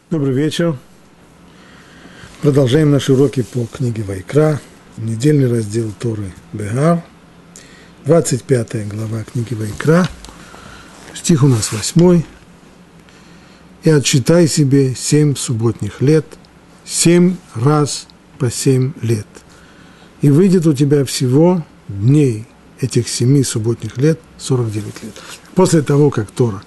Добрый вечер. Продолжаем наши уроки по книге Вайкра, недельный раздел Торы Бегар, 25 глава книги Вайкра, стих у нас 8. «И отсчитай себе 7 субботних лет, 7 раз по 7 лет, и выйдет у тебя всего дней этих 7 субботних лет 49 лет». После того, как Тора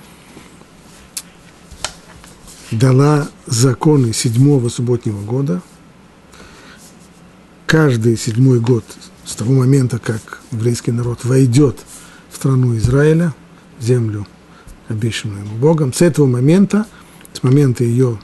дала законы 7-го субботнего года, каждый 7-й год с того момента, как еврейский народ войдет в страну Израиля, в землю, обещанную ему Богом, с этого момента, с момента ее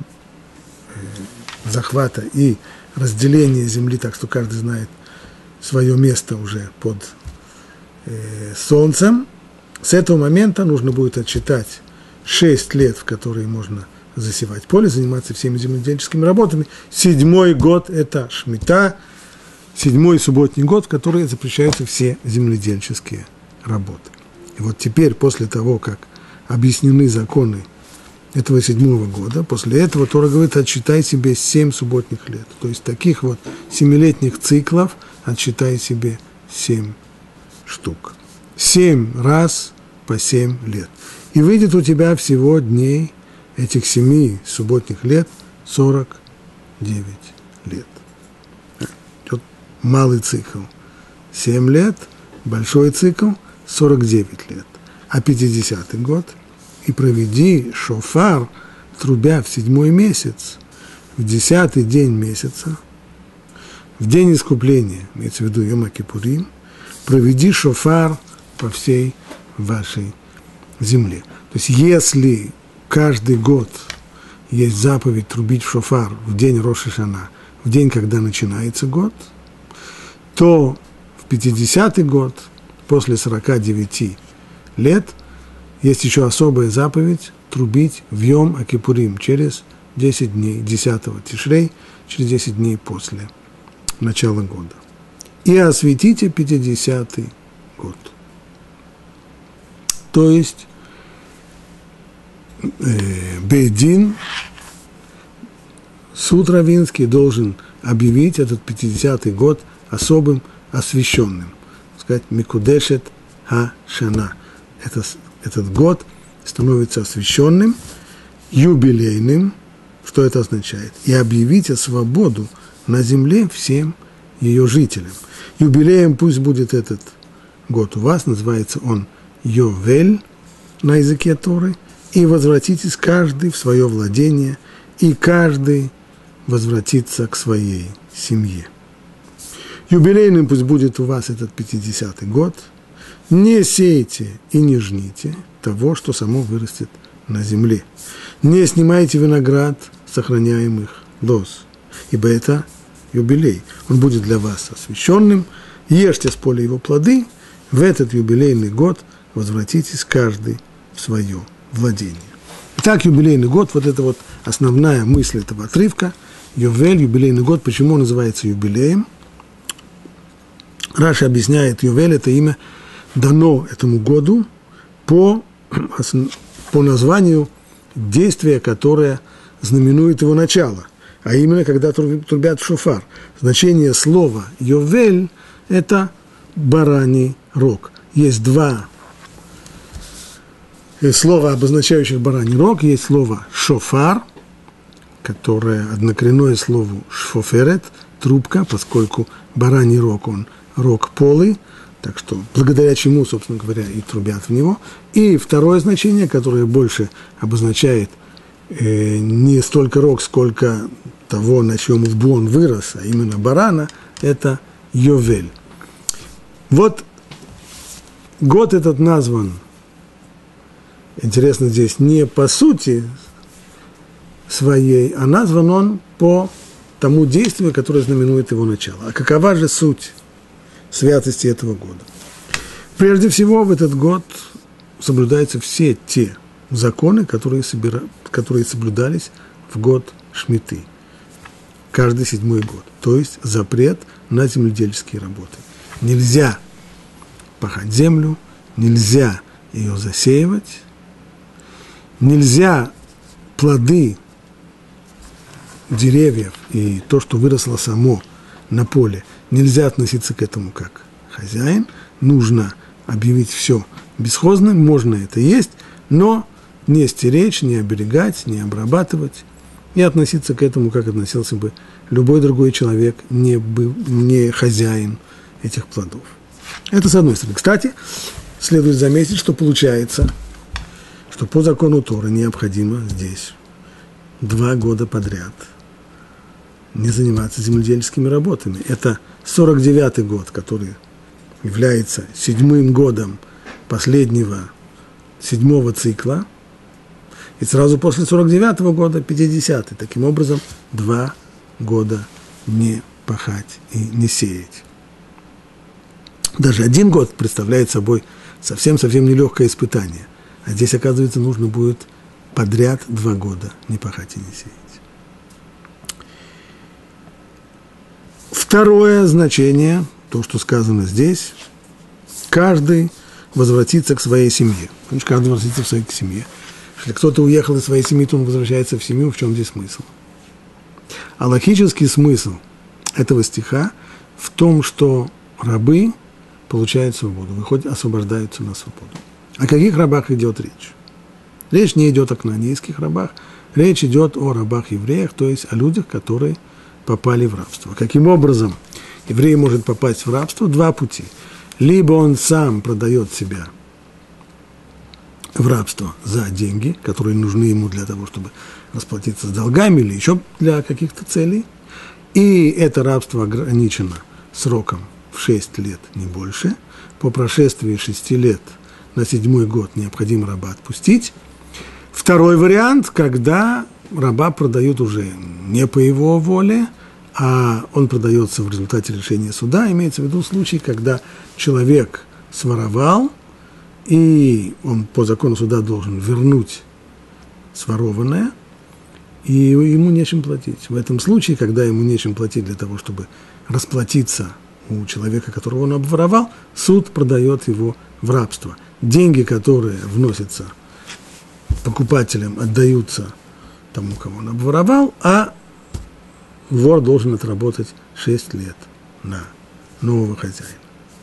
захвата и разделения земли, так что каждый знает свое место уже под солнцем, с этого момента нужно будет отсчитать 6 лет, в которые можно засевать поле, заниматься всеми земледельческими работами. 7-й год – это Шмита, 7-й субботний год, в который запрещаются все земледельческие работы. И вот теперь, после того, как объяснены законы этого 7-го года, после этого Тора говорит: отсчитай себе 7 субботних лет. То есть таких вот 7-летних циклов отсчитай себе 7 штук. 7 раз по 7 лет. И выйдет у тебя всего дней этих 7 субботних лет 49 лет. Тут малый цикл 7 лет, большой цикл 49 лет. А 50-й год и проведи шофар, трубя в 7-й месяц, в 10-й день месяца, в день искупления, имеется в виду Йом Кипурим, проведи шофар по всей вашей земле. То есть если каждый год есть заповедь трубить в шофар в день Рош ха-Шана, в день, когда начинается год, то в 50-й год, после 49 лет, есть еще особая заповедь трубить в Йом Кипурим через 10 дней, 10-го Тишрей, через 10 дней после начала года. И осветите 50-й год. То есть Бейдин, суд раввинский, должен объявить этот 50-й год особым освященным. Сказать, Микудешет ха-Шана. Этот год становится освященным, юбилейным. Что это означает? И объявите свободу на земле всем ее жителям. Юбилеем пусть будет этот год у вас, называется он Йовель на языке Торы, и возвратитесь каждый в свое владение, и каждый возвратится к своей семье. Юбилейным пусть будет у вас этот 50-й год. Не сейте и не жните того, что само вырастет на земле. Не снимайте виноград сохраняемых лоз, ибо это юбилей. Он будет для вас освященным. Ешьте с поля его плоды. В этот юбилейный год возвратитесь каждый в свое владение. Итак, юбилейный год, вот это вот основная мысль этого отрывка. Йовель, юбилейный год, почему он называется юбилеем? Раши объясняет, Йовель – это имя, дано этому году по названию действия, которое знаменует его начало, а именно, когда трубят в шофар. Значение слова Йовель – это бараний рог. Есть два слова, обозначающих бараний рог. Есть слово шофар, которое однокоренное слову шфоферет, трубка, поскольку бараний рог, он рог полый, так что благодаря чему, собственно говоря, и трубят в него. И второе значение, которое больше обозначает не столько рог, сколько того, на чем лбу он вырос, а именно барана, это Йовель. Вот год этот назван, интересно здесь, не по сути своей, а назван он по тому действию, которое знаменует его начало. А какова же суть святости этого года? Прежде всего, в этот год соблюдаются все те законы, которые соблюдались в год Шмиты, каждый 7-й год. То есть запрет на земледельческие работы. Нельзя пахать землю, нельзя ее засеивать, нельзя плоды деревьев и то, что выросло само на поле, нельзя относиться к этому как хозяин, нужно объявить все бесхозным, можно это есть, но не стеречь, не оберегать, не обрабатывать и относиться к этому, как относился бы любой другой человек, не хозяин этих плодов. Это с одной стороны. Кстати, следует заметить, что получается, что по закону Торы необходимо здесь 2 года подряд не заниматься земледельческими работами. Это 49-й год, который является 7-м годом последнего 7-го цикла, и сразу после 49-го года 50-й. Таким образом, 2 года не пахать и не сеять. Даже 1 год представляет собой совсем-совсем нелегкое испытание. А здесь, оказывается, нужно будет подряд 2 года не пахать и не сеять. Второе значение, то, что сказано здесь, каждый возвратится к своей семье. Значит, каждый возвратится к своей семье. Если кто-то уехал из своей семьи, то он возвращается в семью. В чем здесь смысл? А логический смысл этого стиха в том, что рабы получают свободу, освобождаются на свободу. О каких рабах идет речь? Речь не идет о кнаанейских рабах, речь идет о рабах-евреях, то есть о людях, которые попали в рабство. Каким образом еврей может попасть в рабство? 2 пути. Либо он сам продает себя в рабство за деньги, которые нужны ему для того, чтобы расплатиться с долгами или еще для каких-то целей, и это рабство ограничено сроком в 6 лет, не больше. По прошествии 6 лет на 7-й год необходимо раба отпустить. Второй вариант, когда раба продают уже не по его воле, а он продается в результате решения суда. Имеется в виду случай, когда человек своровал, и он по закону суда должен вернуть сворованное, и ему нечем платить. В этом случае, когда ему нечем платить для того, чтобы расплатиться у человека, которого он обворовал, суд продает его в рабство. Деньги, которые вносятся покупателям, отдаются тому, кого он обворовал, а вор должен отработать 6 лет на нового хозяина.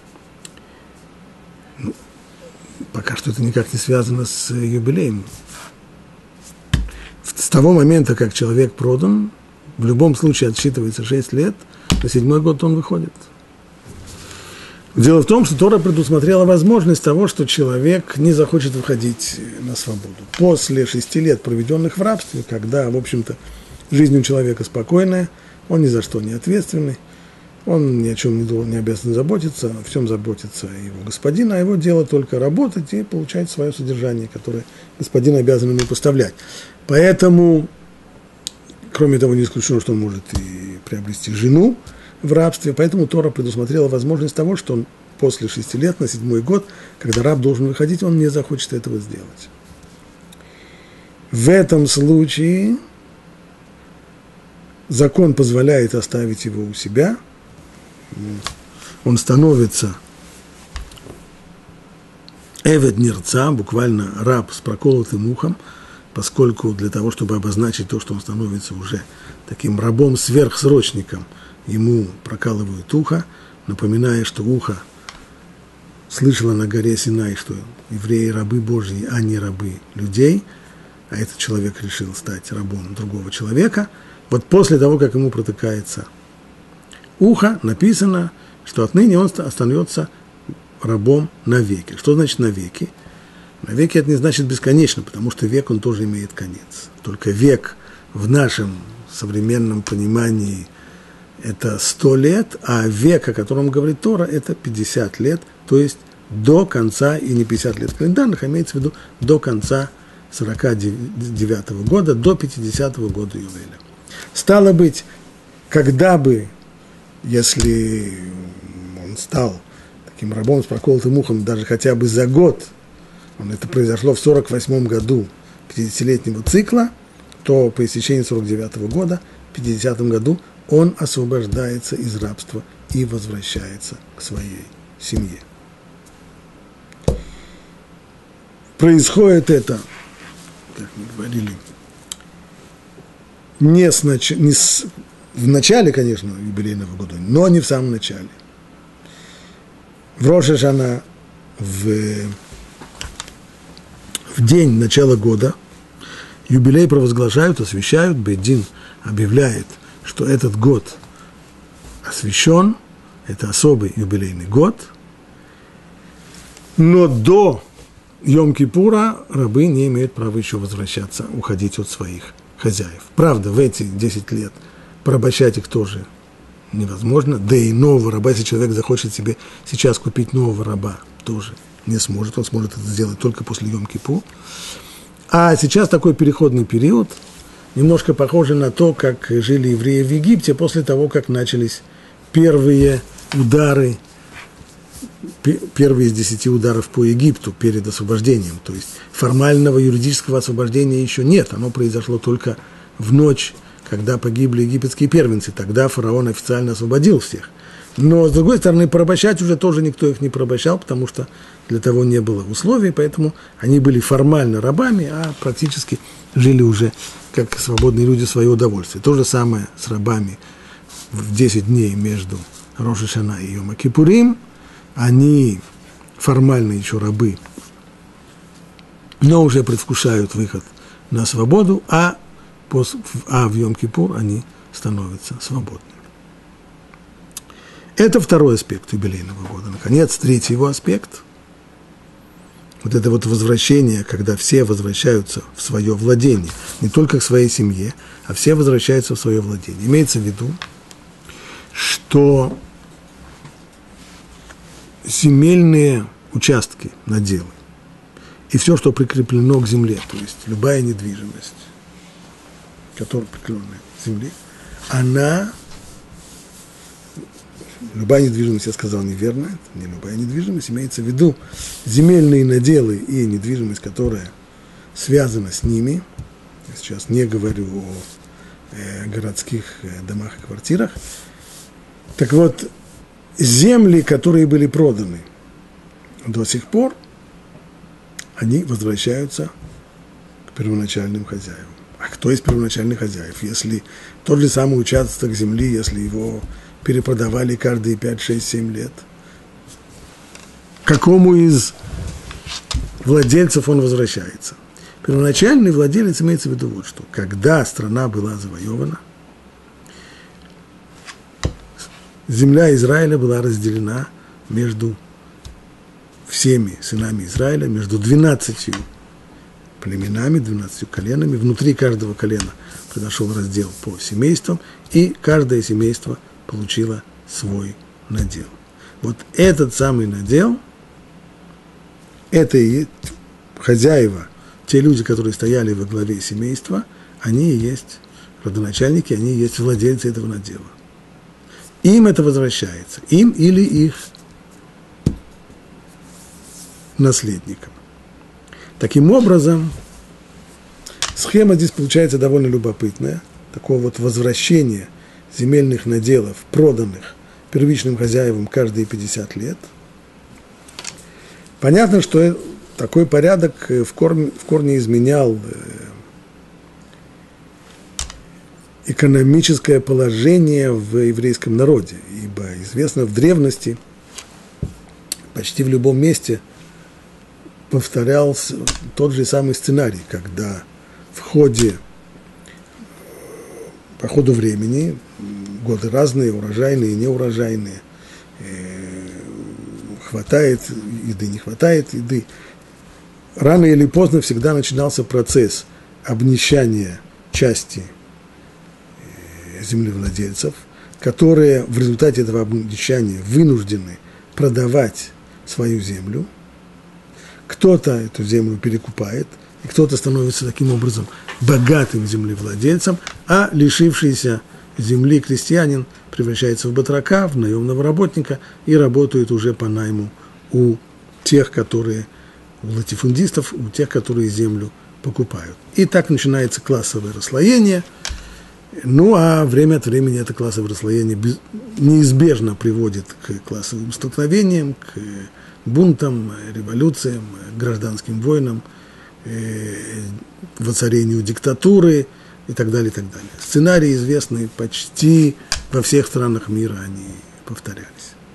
Пока что это никак не связано с юбилеем. С того момента, как человек продан, в любом случае отсчитывается 6 лет, на 7-й год он выходит. Дело в том, что Тора предусмотрела возможность того, что человек не захочет выходить на свободу. После 6 лет, проведенных в рабстве, когда, в общем-то, жизнь у человека спокойная, он ни за что не ответственный, он ни о чем не обязан заботиться, о всем заботится его господин, а его дело только работать и получать свое содержание, которое господин обязан ему поставлять. Поэтому, кроме того, не исключено, что он может и приобрести жену в рабстве, поэтому Тора предусмотрела возможность того, что он после 6 лет, на 7-й год, когда раб должен выходить, он не захочет этого сделать. В этом случае закон позволяет оставить его у себя, он становится эвед нерца, буквально раб с проколотым ухом, поскольку для того, чтобы обозначить то, что он становится уже таким рабом-сверхсрочником, ему прокалывают ухо, напоминая, что ухо слышало на горе Синай, что евреи рабы Божьи, а не рабы людей, а этот человек решил стать рабом другого человека. Вот после того, как ему протыкается ухо, написано, что отныне он остается рабом навеки. Что значит навеки? Навеки это не значит бесконечно, потому что век он тоже имеет конец. Только век в нашем современном понимании это 100 лет, а век, о котором говорит Тора, это 50 лет, то есть до конца, и не 50 лет календарных, а имеется в виду до конца 49-го года, до 50-го года Ювеля. Стало быть, когда бы, если он стал таким рабом с проколотым ухом даже хотя бы за год, это произошло в 48-м году 50-летнего цикла, то по истечении 49-го года, в 50-м году, он освобождается из рабства и возвращается к своей семье. Происходит это, как мы говорили, в начале, конечно, юбилейного года, но не в самом начале. В Рош ха-Шана, в день начала года, юбилей провозглашают, освящают, бейт-дин объявляет, что этот год освящен, это особый юбилейный год, но до Йом-Кипура рабы не имеют права еще возвращаться, уходить от своих хозяев. Правда, в эти 10 лет порабощать их тоже невозможно, да и нового раба, если человек захочет себе сейчас купить нового раба, тоже не сможет, он сможет это сделать только после Йом-Кипур. А сейчас такой переходный период, немножко похоже на то, как жили евреи в Египте после того, как начались первые удары, первые из 10 ударов по Египту перед освобождением. То есть формального юридического освобождения еще нет, оно произошло только в ночь, когда погибли египетские первенцы, тогда фараон официально освободил всех. Но, с другой стороны, порабощать уже тоже никто их не порабощал, потому что для того не было условий, поэтому они были формально рабами, а практически жили уже как свободные люди в свое удовольствие. То же самое с рабами в 10 дней между Рош ха-Шана и Йом-Кипурим. Они формально еще рабы, но уже предвкушают выход на свободу, а в Йом-Кипур они становятся свободными. Это второй аспект юбилейного года. Наконец, третий его аспект. Вот это вот возвращение, когда все возвращаются в свое владение. Не только к своей семье, а все возвращаются в свое владение. Имеется в виду, что земельные участки, наделы и все, что прикреплено к земле, то есть любая недвижимость, которая прикреплена к земле, любая недвижимость, я сказал неверно, это не любая недвижимость, имеется в виду земельные наделы и недвижимость, которая связана с ними. Я сейчас не говорю о городских домах и квартирах. Так вот, земли, которые были проданы до сих пор, они возвращаются к первоначальным хозяевам. А кто из первоначальных хозяев? Если тот же самый участок земли, если его перепродавали каждые 5, 6, 7 лет, какому из владельцев он возвращается? Первоначальный владелец имеется в виду вот что. Когда страна была завоевана, земля Израиля была разделена между всеми сынами Израиля, между 12 племенами, 12 коленами. Внутри каждого колена произошел раздел по семействам, и каждое семейство получило свой надел. Вот этот самый надел, это и хозяева, те люди, которые стояли во главе семейства, они и есть родоначальники, они и есть владельцы этого надела. Им это возвращается, им или их наследникам. Таким образом, схема здесь получается довольно любопытная, такого вот возвращения земельных наделов, проданных первичным хозяевам каждые 50 лет. Понятно, что такой порядок в корне изменял экономическое положение в еврейском народе, ибо известно в древности почти в любом месте повторялся тот же самый сценарий, когда по ходу времени, годы разные, урожайные, неурожайные, хватает еды, не хватает еды, рано или поздно всегда начинался процесс обнищания части землевладельцев, которые в результате этого обнищания вынуждены продавать свою землю. Кто-то эту землю перекупает, и кто-то становится таким образом богатым землевладельцем, а лишившийся земли крестьянин превращается в батрака, в наемного работника и работает уже по найму у тех, у латифундистов, у тех, которые землю покупают. И так начинается классовое расслоение. Ну, а время от времени это классовое расслоение неизбежно приводит к классовым столкновениям, к бунтам, революциям, гражданским войнам, воцарению диктатуры, и так далее, и так далее. Сценарии известны почти во всех странах мира, они повторялись.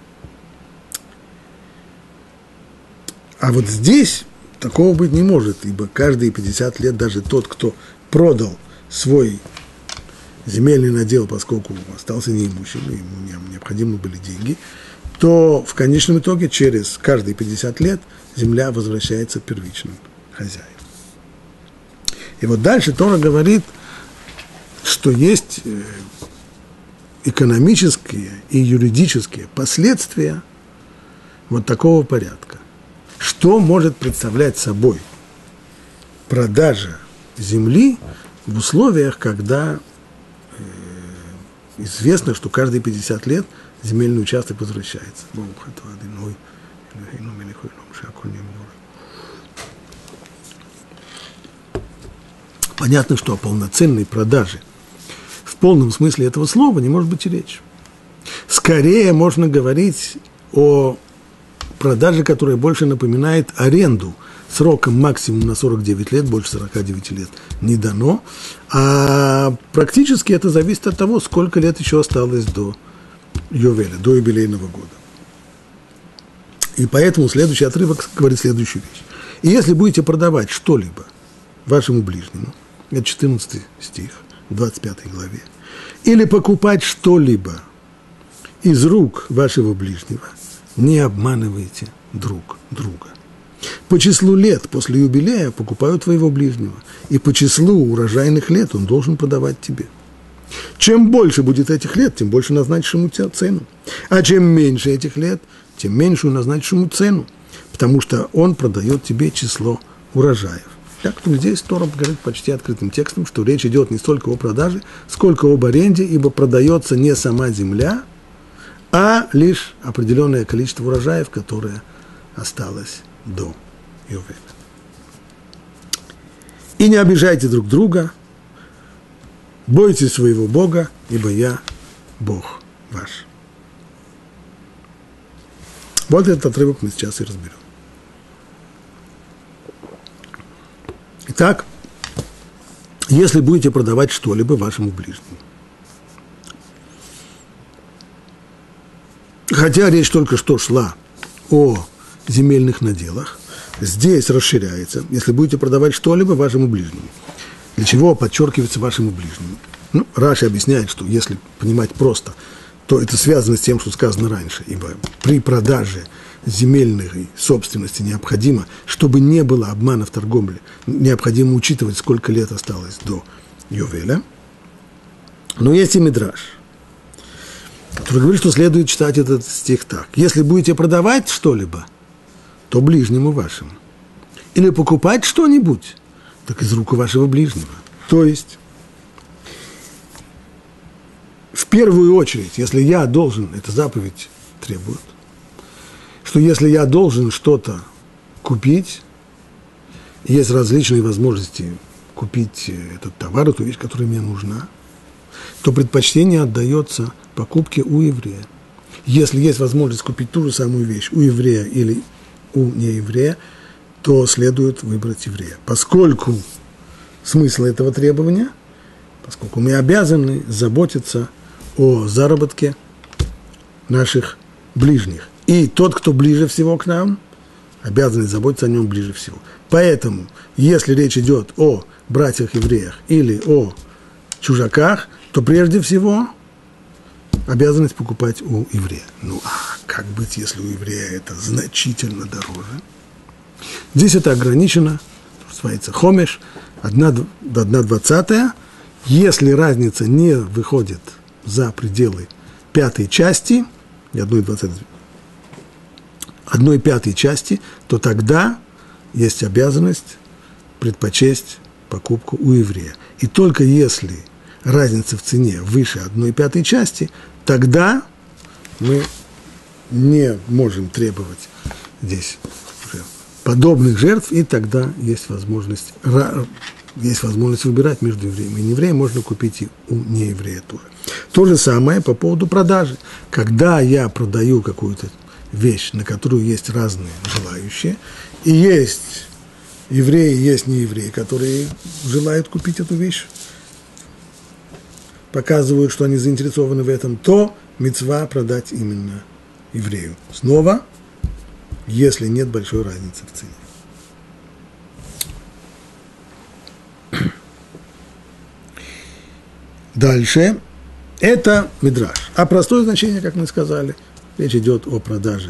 А вот здесь такого быть не может, ибо каждые 50 лет даже тот, кто продал свой земельный надел, поскольку остался неимущим, ему необходимы были деньги, то в конечном итоге через каждые 50 лет земля возвращается первичным хозяевам. И вот дальше Тора говорит, что есть экономические и юридические последствия вот такого порядка. Что может представлять собой продажа земли в условиях, когда известно, что каждые 50 лет земельный участок возвращается. Понятно, что о полноценной продаже в полном смысле этого слова не может быть и речи. Скорее можно говорить о продаже, которая больше напоминает аренду, сроком максимум на 49 лет, больше 49 лет не дано, а практически это зависит от того, сколько лет еще осталось до Йовеля, до юбилейного года. И поэтому следующий отрывок говорит следующую вещь. И если будете продавать что-либо вашему ближнему, это 14 стих, в 25 главе, или покупать что-либо из рук вашего ближнего, не обманывайте друг друга. По числу лет после юбилея покупаю твоего ближнего, и по числу урожайных лет он должен подавать тебе. Чем больше будет этих лет, тем больше назначишь ему цену. А чем меньше этих лет, тем меньшую назначишь ему цену, потому что он продает тебе число урожаев. Так, то здесь Тора говорит почти открытым текстом, что речь идет не столько о продаже, сколько об аренде, ибо продается не сама земля, а лишь определенное количество урожаев, которое осталось до Йовеля. И не обижайте друг друга, бойтесь своего Бога, ибо я Бог ваш. Вот этот отрывок мы сейчас и разберем. Итак, если будете продавать что-либо вашему ближнему, хотя речь только что шла о земельных наделах, здесь расширяется, если будете продавать что-либо вашему ближнему. Для чего подчеркивается вашему ближнему? Раши объясняет, что если понимать просто, то это связано с тем, что сказано раньше, ибо при продаже земельной собственности необходимо, чтобы не было обмана в торговле, необходимо учитывать, сколько лет осталось до Йовеля. Но есть и мидраш, который говорит, что следует читать этот стих так. Если будете продавать что-либо, то ближнему вашему. Или покупать что-нибудь, так из рук вашего ближнего. То есть, в первую очередь, если я должен, эта заповедь требует, что если я должен что-то купить, есть различные возможности купить этот товар, эту вещь, которая мне нужна, то предпочтение отдается покупке у еврея. Если есть возможность купить ту же самую вещь у еврея или у нееврея, то следует выбрать еврея. Поскольку смысл этого требования, поскольку мы обязаны заботиться о заработке наших ближних. И тот, кто ближе всего к нам, обязан заботиться о нем ближе всего. Поэтому, если речь идет о братьях-евреях или о чужаках, то прежде всего обязанность покупать у еврея. Ну, а как быть, если у еврея это значительно дороже? Здесь это ограничено, называется хомеш, 1/20. Если разница не выходит за пределы пятой части, 1/5 части, то тогда есть обязанность предпочесть покупку у еврея. И только если разница в цене выше 1/5 части, тогда мы не можем требовать здесь уже подобных жертв, и тогда есть возможность выбирать между евреем и неевреем, можно купить и у нееврея тоже. То же самое по поводу продажи. Когда я продаю какую-то вещь, на которую есть разные желающие, и есть евреи, есть неевреи, которые желают купить эту вещь показывают, что они заинтересованы в этом, то мицва продать именно еврею. Снова, если нет большой разницы в цене. Дальше. Это мидраш. А простое значение, как мы сказали, речь идет о продаже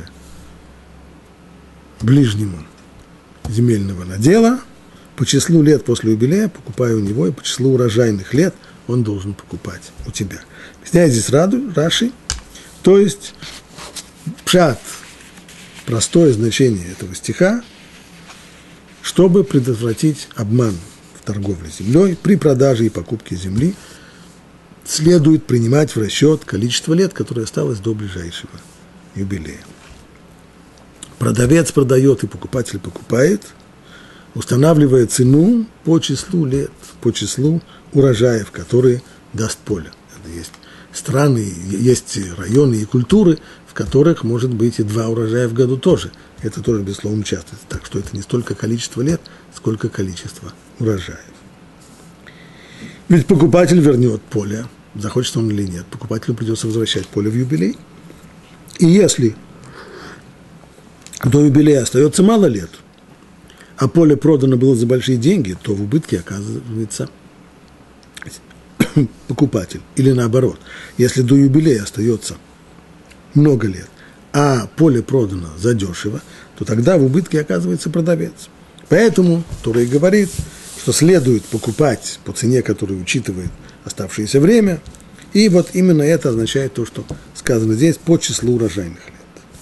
ближнему земельного надела. По числу лет после юбилея покупаю у него, и по числу урожайных лет он должен покупать у тебя. Объясняет здесь Раши, то есть пшат, простое значение этого стиха, чтобы предотвратить обман в торговле землей, при продаже и покупке земли следует принимать в расчет количество лет, которое осталось до ближайшего юбилея. Продавец продает и покупатель покупает, устанавливая цену по числу лет, по числу урожаев, которые даст поле. Это есть страны, есть районы и культуры, в которых может быть и 2 урожая в году тоже. Это тоже, безусловно, часто. Так что это не столько количество лет, сколько количество урожаев. Ведь покупатель вернет поле, захочет он или нет. Покупателю придется возвращать поле в юбилей. И если до юбилея остается мало лет, а поле продано было за большие деньги, то в убытке оказывается покупатель. Или наоборот, если до юбилея остается много лет, а поле продано задешево, то тогда в убытке оказывается продавец. Поэтому Тора и говорит, что следует покупать по цене, которая учитывает оставшееся время, и вот именно это означает то, что сказано здесь, по числу урожайных лет.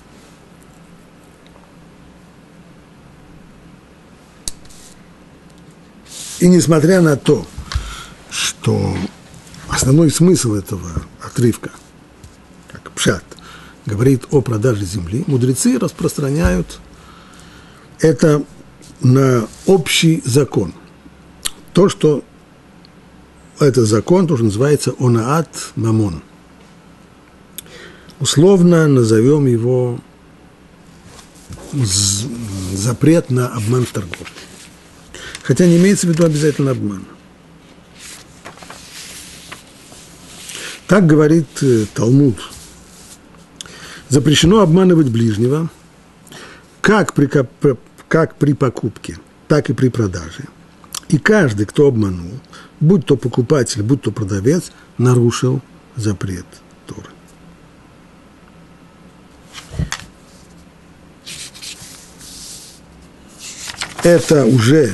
И несмотря на то, что основной смысл этого отрывка, как пшат, говорит о продаже земли, мудрецы распространяют это на общий закон. То, что это закон, тоже называется онаат мамон. Условно назовем его запрет на обман в торговле. Хотя не имеется в виду обязательно обман. Так говорит Талмуд. Запрещено обманывать ближнего, как при покупке, так и при продаже. И каждый, кто обманул, будь то покупатель, будь то продавец, нарушил запрет Торы. Это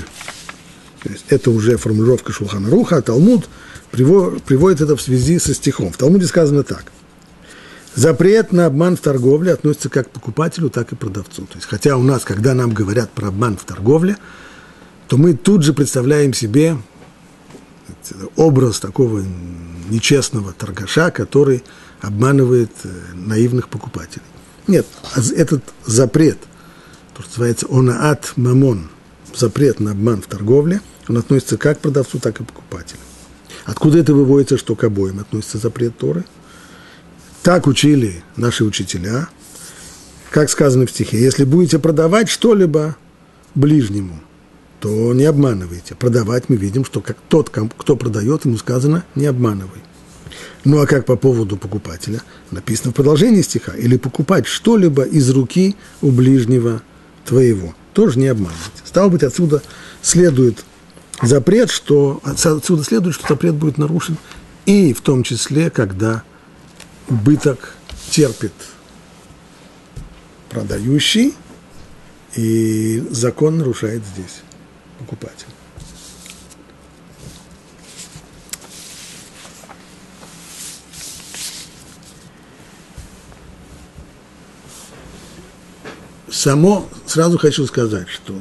уже формулировка Шулхан Аруха, а Талмуд приводит это в связи со стихом. В Талмуде сказано так. Запрет на обман в торговле относится как к покупателю, так и к продавцу. То есть, хотя у нас, когда нам говорят про обман в торговле, то мы тут же представляем себе образ такого нечестного торгаша, который обманывает наивных покупателей. Нет, этот запрет, то, что называется онаат мамон, запрет на обман в торговле, он относится как к продавцу, так и к покупателю. Откуда это выводится, что к обоим относится запрет Торы? Так учили наши учителя, как сказано в стихе, если будете продавать что-либо ближнему, то не обманывайте. Продавать мы видим, что как тот, кто продает, ему сказано не обманывай. Ну а как по поводу покупателя? Написано в продолжении стиха, или покупать что-либо из руки у ближнего твоего. Тоже не обманывайте. Стало быть, отсюда следует запрет, что запрет будет нарушен, и в том числе, когда убыток терпит продающий, и закон нарушает здесь покупатель. Сразу хочу сказать, что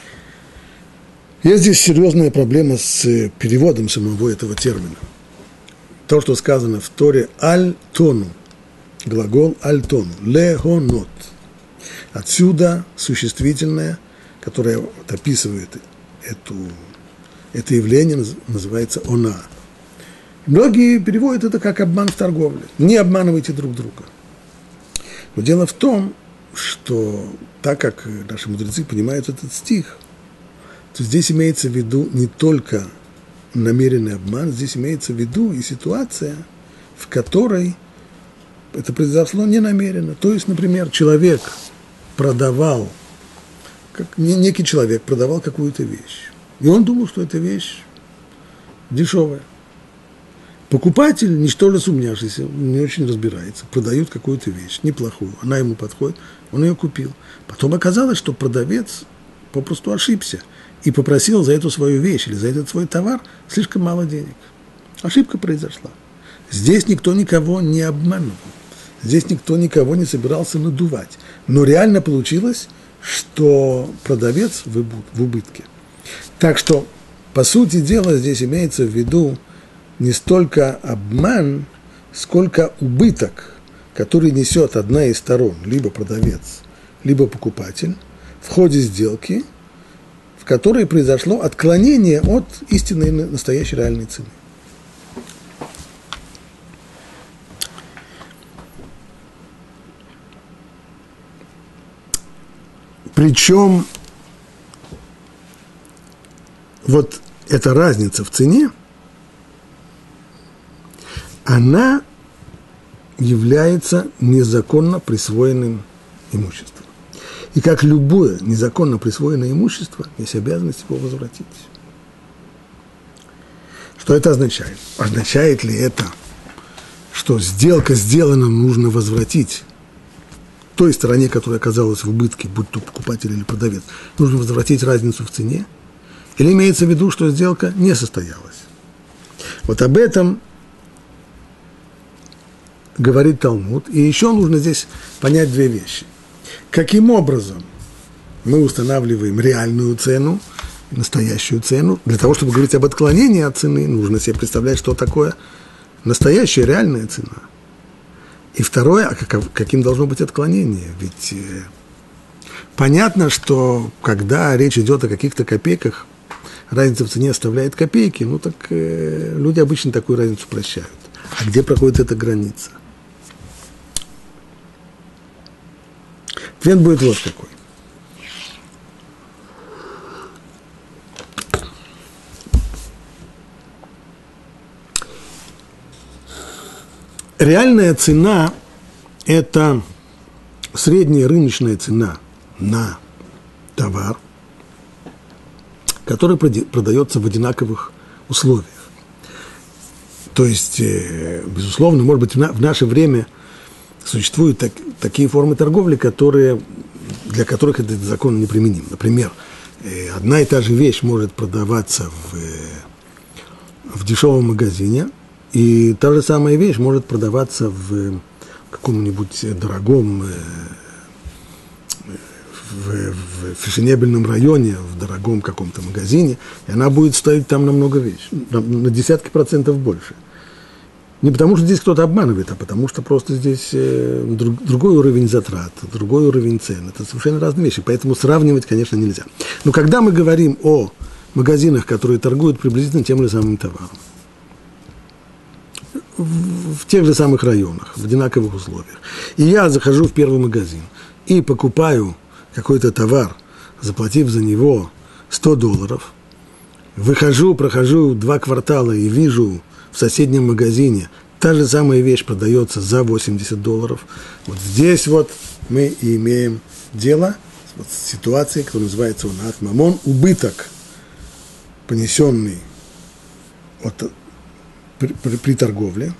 есть здесь серьезная проблема с переводом самого этого термина. То, что сказано в Торе «аль-тону», глагол «аль-тону», «лехонот». Отсюда существительное, которое описывает это явление, называется «она». Многие переводят это как обман в торговле. Не обманывайте друг друга. Но дело в том, что так как наши мудрецы понимают этот стих, то здесь имеется в виду не только намеренный обман, здесь имеется в виду и ситуация, в которой это произошло ненамеренно. То есть, например, некий человек продавал какую-то вещь, и он думал, что эта вещь дешевая. Покупатель, ничтоже сумняшися, не очень разбирается, продает какую-то вещь, неплохую, она ему подходит, он ее купил. Потом оказалось, что продавец попросту ошибся и попросил за эту свою вещь или за этот свой товар слишком мало денег. Ошибка произошла. Здесь никто никого не обманывал, здесь никто никого не собирался надувать. Но реально получилось, что продавец в убытке. Так что, по сути дела, здесь имеется в виду не столько обман, сколько убыток, который несет одна из сторон, либо продавец, либо покупатель, в ходе сделки, в которой произошло отклонение от истинной настоящей реальной цены. Причем вот эта разница в цене, она является незаконно присвоенным имуществом. И как любое незаконно присвоенное имущество, есть обязанность его возвратить. Что это означает? Означает ли это, что сделка сделана, нужно возвратить той стороне, которая оказалась в убытке, будь то покупатель или продавец, нужно возвратить разницу в цене? Или имеется в виду, что сделка не состоялась? Вот об этом говорит Талмуд. И еще нужно здесь понять две вещи. Каким образом мы устанавливаем реальную цену, настоящую цену? Для того, чтобы говорить об отклонении от цены, нужно себе представлять, что такое настоящая реальная цена. И второе, каким должно быть отклонение? Ведь понятно, что когда речь идет о каких-то копейках, разница в цене оставляет копейки, люди обычно такую разницу прощают. А где проходит эта граница? Ответ будет вот какой. Реальная цена – это средняя рыночная цена на товар, который продается в одинаковых условиях. То есть, безусловно, может быть, в наше время существуют такие формы торговли, для которых этот закон неприменим. Например, одна и та же вещь может продаваться в дешевом магазине, и та же самая вещь может продаваться в каком-нибудь дорогом, в фешенебельном районе, в дорогом каком-то магазине, и она будет стоить там намного на десятки процентов больше. Не потому, что здесь кто-то обманывает, а потому, что просто здесь другой уровень затрат, другой уровень цен. Это совершенно разные вещи, поэтому сравнивать, конечно, нельзя. Но когда мы говорим о магазинах, которые торгуют приблизительно тем же самым товаром, в тех же самых районах, в одинаковых условиях, и я захожу в первый магазин и покупаю какой-то товар, заплатив за него $100, прохожу 2 квартала и вижу в соседнем магазине та же самая вещь продается за $80. Вот здесь вот мы и имеем дело с ситуацией, которая называется унат мамон, убыток, понесенный при торговле.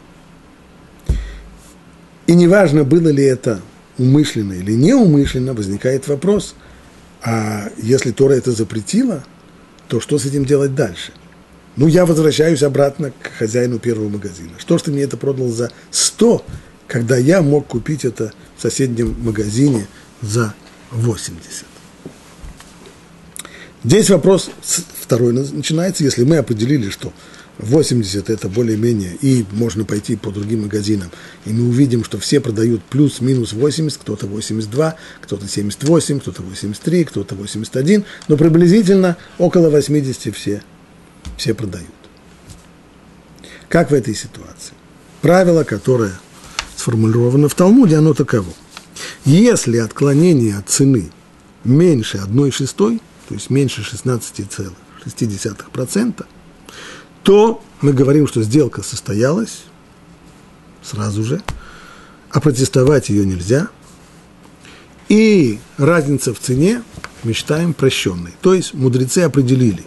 И неважно, было ли это умышленно или неумышленно, возникает вопрос, а если Тора это запретила, то что с этим делать дальше? Я возвращаюсь обратно к хозяину первого магазина. Что ж ты мне это продал за 100, когда я мог купить это в соседнем магазине за 80? Здесь вопрос второй начинается, если мы определили, что 80 это более-менее, и можно пойти по другим магазинам, и мы увидим, что все продают плюс-минус 80, кто-то 82, кто-то 78, кто-то 83, кто-то 81, но приблизительно около 80 все продают. Как в этой ситуации? Правило, которое сформулировано в Талмуде, оно таково. Если отклонение от цены меньше 1/6, то есть меньше 16,6%, то мы говорим, что сделка состоялась сразу же, а протестовать ее нельзя. И разница в цене, мы считаем, прощенной. То есть мудрецы определили,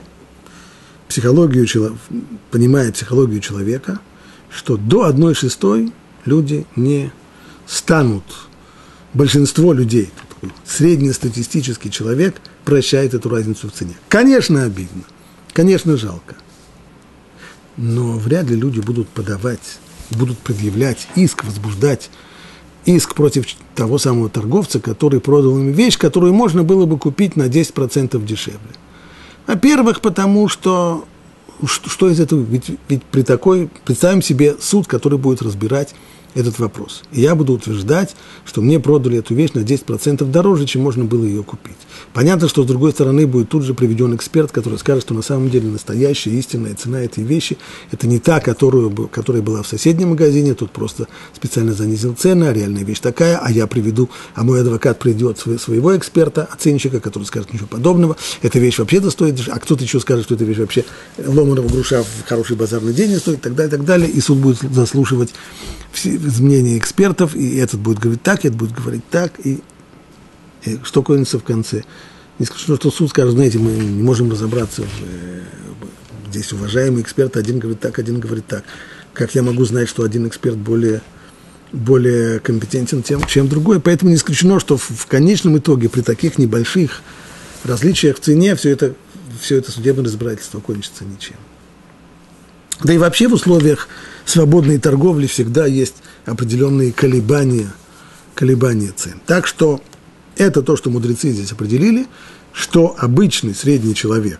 понимая психологию человека, что до 1/6 люди не станут, большинство людей, среднестатистический человек прощает эту разницу в цене. Конечно, обидно, конечно, жалко, но вряд ли люди будут предъявлять иск, возбуждать иск против того самого торговца, который продал им вещь, которую можно было бы купить на 10% дешевле. Во-первых, потому что из этого? Ведь при такой, представим себе суд, который будет разбирать этот вопрос. И я буду утверждать, что мне продали эту вещь на 10% дороже, чем можно было ее купить. Понятно, что с другой стороны будет тут же приведен эксперт, который скажет, что на самом деле настоящая истинная цена этой вещи – это не та, которая была в соседнем магазине, тут просто специально занизил цены, а реальная вещь такая, а мой адвокат придет своего эксперта, оценщика, который скажет ничего подобного, эта вещь вообще-то стоит, а кто-то еще скажет, что эта вещь вообще ломаного груша в хороший базарный день не стоит, и так далее, и суд будет заслушивать мнения экспертов, и этот будет говорить так, и этот будет говорить так, и что кончится в конце. Не исключено, что суд скажет, знаете, мы не можем разобраться, здесь уважаемый эксперт, один говорит так. Как я могу знать, что один эксперт более компетентен, чем другой? Поэтому не исключено, что в конечном итоге при таких небольших различиях в цене все это судебное разбирательство кончится ничем. Да и вообще в условиях свободной торговли всегда есть определенные колебания цен. Так что это то, что мудрецы здесь определили, что обычный средний человек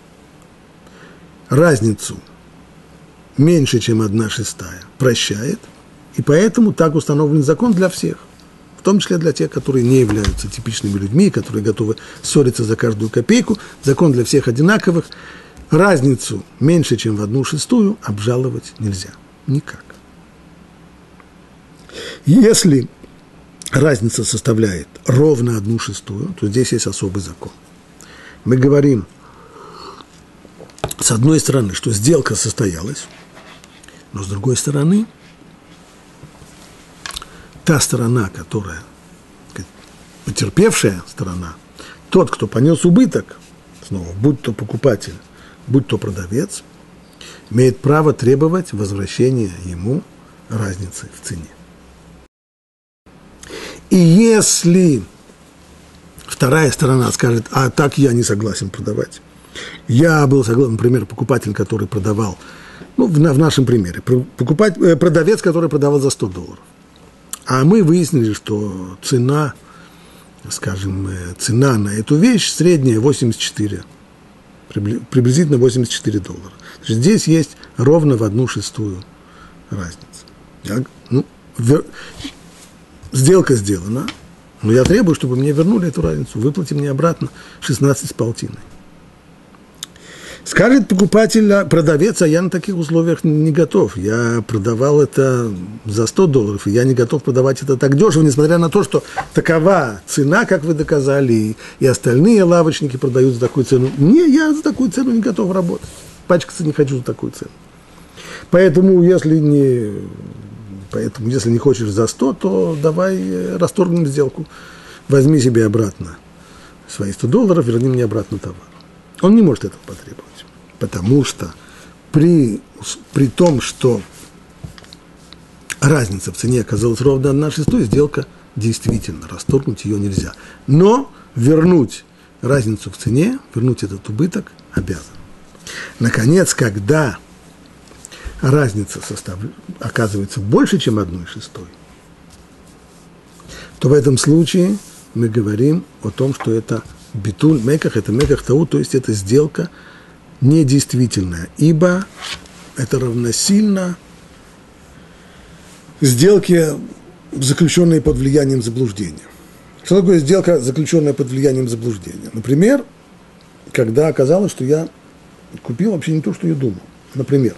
разницу меньше, чем 1/6 прощает, и поэтому так установлен закон для всех, в том числе для тех, которые не являются типичными людьми, которые готовы ссориться за каждую копейку. Закон для всех одинаковых. Разницу меньше, чем в 1/6 обжаловать нельзя. Никак. Если разница составляет ровно 1/6, то здесь есть особый закон. Мы говорим, с одной стороны, что сделка состоялась, но с другой стороны, та сторона, которая, потерпевшая сторона, тот, кто понес убыток, снова, будь то покупатель, будь то продавец, имеет право требовать возвращения ему разницы в цене. И если вторая сторона скажет, а так я не согласен продавать, я был согласен, например, покупатель, который продавал, в нашем примере, продавец, который продавал за $100, а мы выяснили, что цена на эту вещь средняя 84, приблизительно $84. Значит, здесь есть ровно в 1/6 разница. Сделка сделана, но я требую, чтобы мне вернули эту разницу, выплати мне обратно 16,5. Скажет продавец, а я на таких условиях не готов. Я продавал это за $100, и я не готов продавать это так дешево, несмотря на то, что такова цена, как вы доказали, и остальные лавочники продают за такую цену. Я за такую цену не готов работать. Пачкаться не хочу за такую цену. Поэтому, если не хочешь за 100, то давай расторгнем сделку. Возьми себе обратно свои $100, верни мне обратно товар. Он не может этого потребовать, потому что при том, что разница в цене оказалась ровно 1/6, сделка действительно, расторгнуть ее нельзя. Но вернуть разницу в цене, вернуть этот убыток обязан. Наконец, когда разница оказывается больше, чем 1/6, то в этом случае мы говорим о том, что это битуль меках, это меках тау, то есть это сделка недействительная, ибо это равносильно сделке, заключенной под влиянием заблуждения. Что такое сделка, заключенная под влиянием заблуждения? Например, когда оказалось, что я купил вообще не то, что я думал. Например,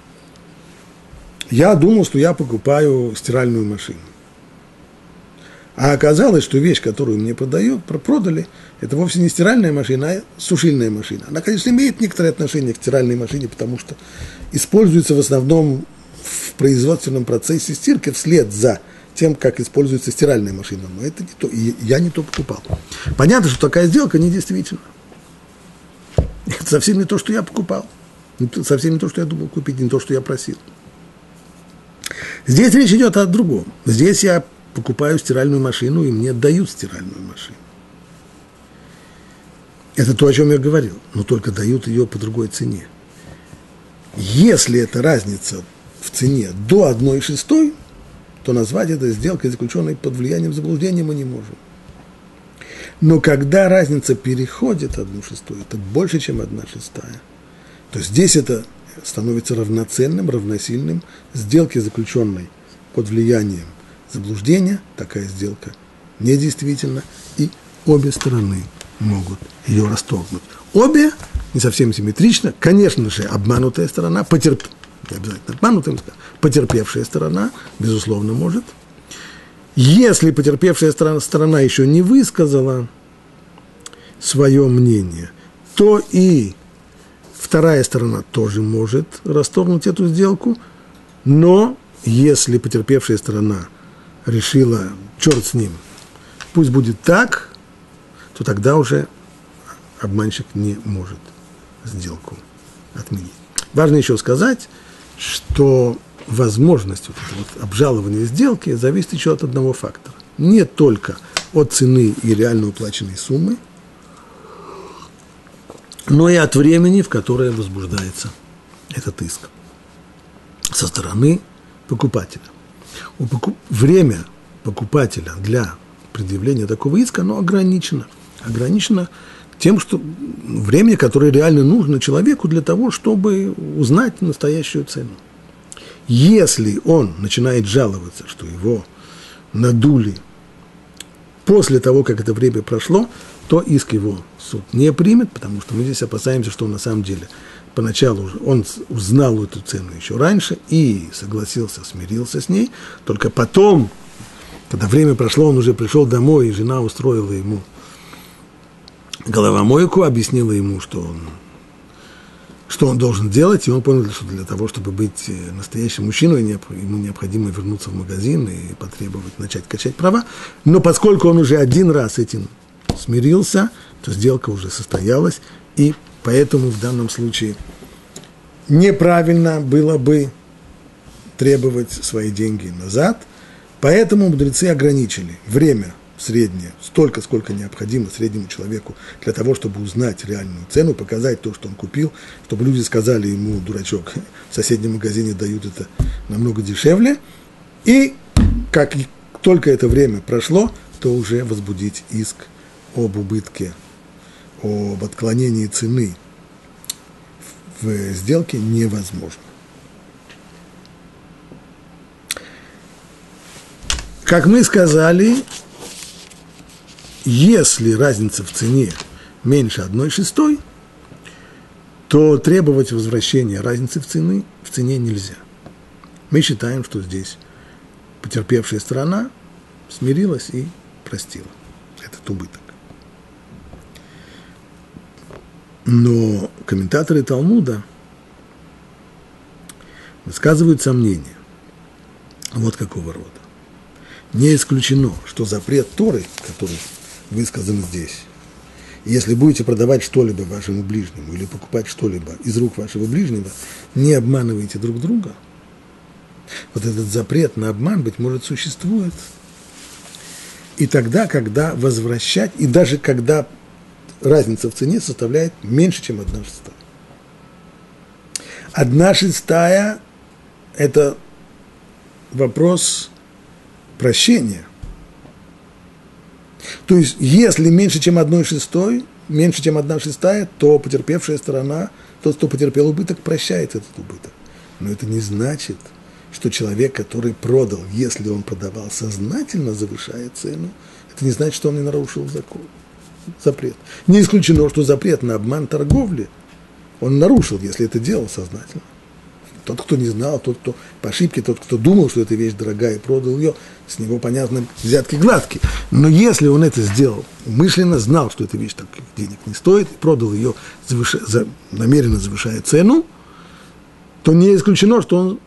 я думал, что я покупаю стиральную машину. А оказалось, что вещь, которую мне продали, это вовсе не стиральная машина, а сушильная машина. Она, конечно, имеет некоторое отношение к стиральной машине, потому что используется в основном в производственном процессе стирки вслед за тем, как используется стиральная машина. Но это не то, и я не то покупал. Понятно, что такая сделка недействительна. Это совсем не то, что я покупал. Совсем не то, что я думал купить, не то, что я просил. Здесь речь идет о другом. Здесь я покупаю стиральную машину, и мне дают стиральную машину. Это то, о чем я говорил, но только дают ее по другой цене. Если эта разница в цене до 1/6, то назвать это сделкой, заключенной под влиянием заблуждения, мы не можем. Но когда разница переходит 1/6, это больше, чем 1/6, то здесь это становится равноценным, равносильным сделке, заключенной под влиянием заблуждения. Такая сделка недействительна, и обе стороны могут ее расторгнуть. Обе не совсем симметрично. Конечно же, обманутая сторона, не обязательно обманутая, потерпевшая сторона, безусловно, может. Если потерпевшая сторона еще не высказала свое мнение, то и вторая сторона тоже может расторгнуть эту сделку, но если потерпевшая сторона решила, черт с ним, пусть будет так, то тогда уже обманщик не может сделку отменить. Важно еще сказать, что возможность обжалования сделки зависит еще от одного фактора. Не только от цены и реально уплаченной суммы, но и от времени, в которое возбуждается этот иск со стороны покупателя. Время покупателя для предъявления такого иска, оно ограничено. Ограничено тем, что времени, которое реально нужно человеку для того, чтобы узнать настоящую цену. Если он начинает жаловаться, что его надули после того, как это время прошло, то иск его суд не примет, потому что мы здесь опасаемся, что на самом деле поначалу он узнал эту цену еще раньше и согласился, смирился с ней, только потом, когда время прошло, он уже пришел домой, и жена устроила ему головомойку, объяснила ему, что он должен делать, и он понял, что для того, чтобы быть настоящим мужчиной, ему необходимо вернуться в магазин и потребовать начать качать права. Но поскольку он уже один раз этим смирился, то сделка уже состоялась, и поэтому в данном случае неправильно было бы требовать свои деньги назад, поэтому мудрецы ограничили время среднее, столько, сколько необходимо среднему человеку для того, чтобы узнать реальную цену, показать то, что он купил, чтобы люди сказали ему, дурачок, в соседнем магазине дают это намного дешевле, и как только это время прошло, то уже возбудить иск об убытке, об отклонении цены в сделке невозможно. Как мы сказали, если разница в цене меньше 1/6, то требовать возвращения разницы в цене нельзя. Мы считаем, что здесь потерпевшая сторона смирилась и простила этот убыток. Но комментаторы Талмуда высказывают сомнения вот какого рода. Не исключено, что запрет Торы, который высказан здесь, если будете продавать что-либо вашему ближнему или покупать что-либо из рук вашего ближнего, не обманывайте друг друга. Вот этот запрет на обман, быть может, существует и тогда, когда возвращать, и даже когда разница в цене составляет меньше, чем 1/6. 1/6 – это вопрос прощения. То есть, если меньше, чем 1/6, то потерпевшая сторона, тот, кто потерпел убыток, прощает этот убыток. Но это не значит, что человек, который продал, если он продавал сознательно, завышая цену, это не значит, что он не нарушил запрет. Не исключено, что запрет на обман торговли он нарушил, если это делал сознательно. Тот, кто не знал, тот, кто по ошибке, тот, кто думал, что эта вещь дорогая и продал ее, с него, понятно, взятки гладкие. Но если он это сделал, умышленно знал, что эта вещь таких денег не стоит, и продал ее, намеренно завышая цену, то не исключено, что он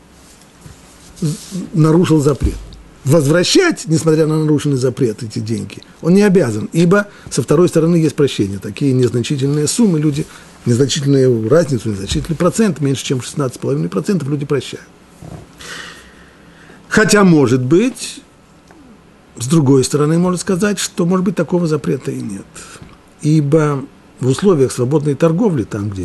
нарушил запрет. Возвращать, несмотря на нарушенный запрет, эти деньги, он не обязан, ибо со второй стороны есть прощение. Такие незначительные суммы люди, незначительную разницу, незначительный процент, меньше чем 16,5% люди прощают. Хотя, может быть, с другой стороны, можно сказать, что, может быть, такого запрета и нет. Ибо в условиях свободной торговли, там, где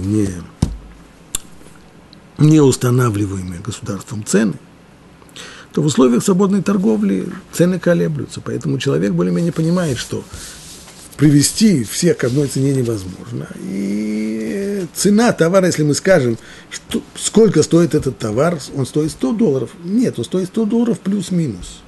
не устанавливаемые государством цены, то в условиях свободной торговли цены колеблются. Поэтому человек более-менее понимает, что привести всех к одной цене невозможно. И цена товара, если мы скажем, что, сколько стоит этот товар, он стоит $100. Нет, он стоит $100 плюс-минус.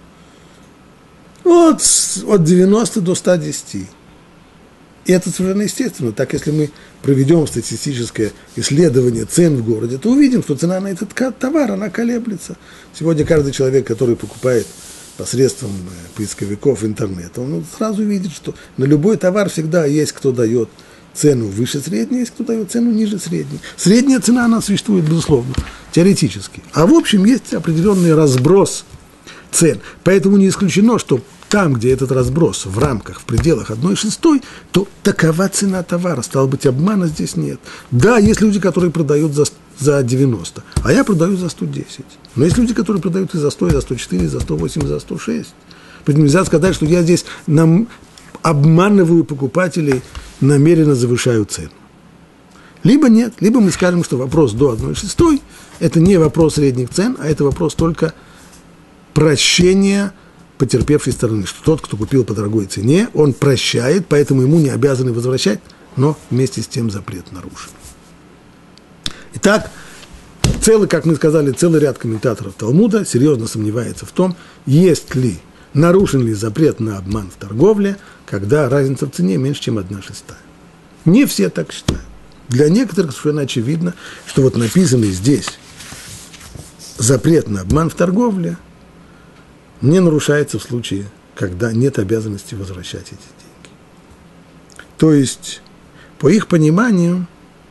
От 90 до 110. И это совершенно естественно. Так, если мы проведем статистическое исследование цен в городе, то увидим, что цена на этот товар, она колеблется. Сегодня каждый человек, который покупает посредством поисковиков интернета, он сразу видит, что на любой товар всегда есть кто дает цену выше средней, есть кто дает цену ниже средней. Средняя цена, она существует, безусловно, теоретически. А в общем, есть определенный разброс цен. Поэтому не исключено, что там, где этот разброс в рамках, в пределах 1/6, то такова цена товара. Стало быть, обмана здесь нет. Да, есть люди, которые продают за 90, а я продаю за 110. Но есть люди, которые продают и за 100, и за 104, и за 108, и за 106. Поэтому нельзя сказать, что я здесь обманываю покупателей, намеренно завышаю цену. Либо нет, либо мы скажем, что вопрос до 1/6 – это не вопрос средних цен, а это вопрос только прощения потерпевшей стороны, что тот, кто купил по дорогой цене, он прощает, поэтому ему не обязаны возвращать, но вместе с тем запрет нарушен. Итак, как мы сказали, целый ряд комментаторов Талмуда серьезно сомневается в том, нарушен ли запрет на обман в торговле, когда разница в цене меньше, чем 1/6. Не все так считают. Для некоторых совершенно очевидно, что вот написанный здесь запрет на обман в торговле не нарушается в случае, когда нет обязанности возвращать эти деньги. То есть, по их пониманию,